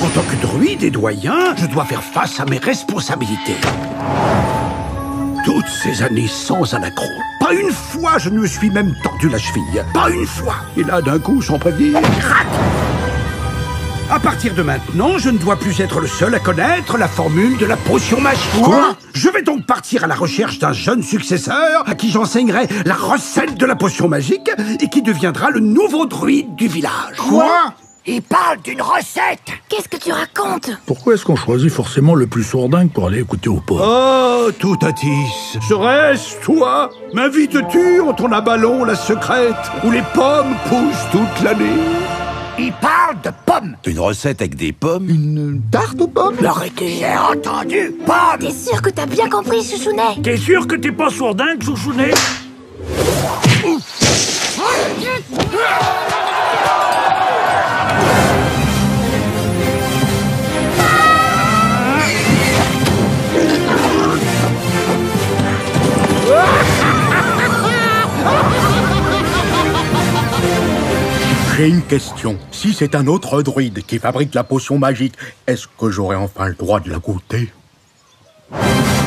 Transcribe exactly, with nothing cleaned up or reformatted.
En tant que druide et doyen, je dois faire face à mes responsabilités. Toutes ces années sans un accro. Pas une fois je ne me suis même tordu la cheville. Pas une fois. Et là, d'un coup, sans prévenir, crac! À partir de maintenant, je ne dois plus être le seul à connaître la formule de la potion magique. Quoi? Je vais donc partir à la recherche d'un jeune successeur à qui j'enseignerai la recette de la potion magique et qui deviendra le nouveau druide du village. Quoi? Il parle d'une recette. Qu'est-ce que tu racontes? Pourquoi est-ce qu'on choisit forcément le plus sourdingue pour aller écouter au pauvres? Oh, Toutatis, serait-ce toi? M'invites-tu en ton abalon la secrète où les pommes poussent toute l'année? Il parle de pommes. Une recette avec des pommes? Une tarte aux pommes? L'arrêtez. J'ai entendu pommes. T'es sûr que t'as bien compris, Chouchounet? T'es sûr que t'es pas sourdingue, Chouchounet? J'ai une question. Si c'est un autre druide qui fabrique la potion magique, est-ce que j'aurai enfin le droit de la goûter?